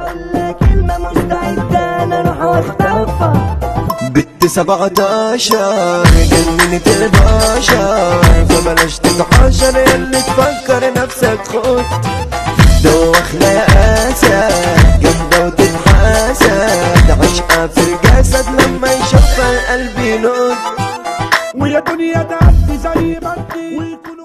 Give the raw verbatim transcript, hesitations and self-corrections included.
ولا كلمة مستعدة انا اروح واختفى. بنت سبعتاشر جننت البشر، فبلاش تتحاشر ياللي تفكر نفسك خد. دوخنا يا اسد جامدة وتتحاسد، عشقة في الجسد لما يشوفها القلب ينود. ويا دنيا تعدي زي ما انتي.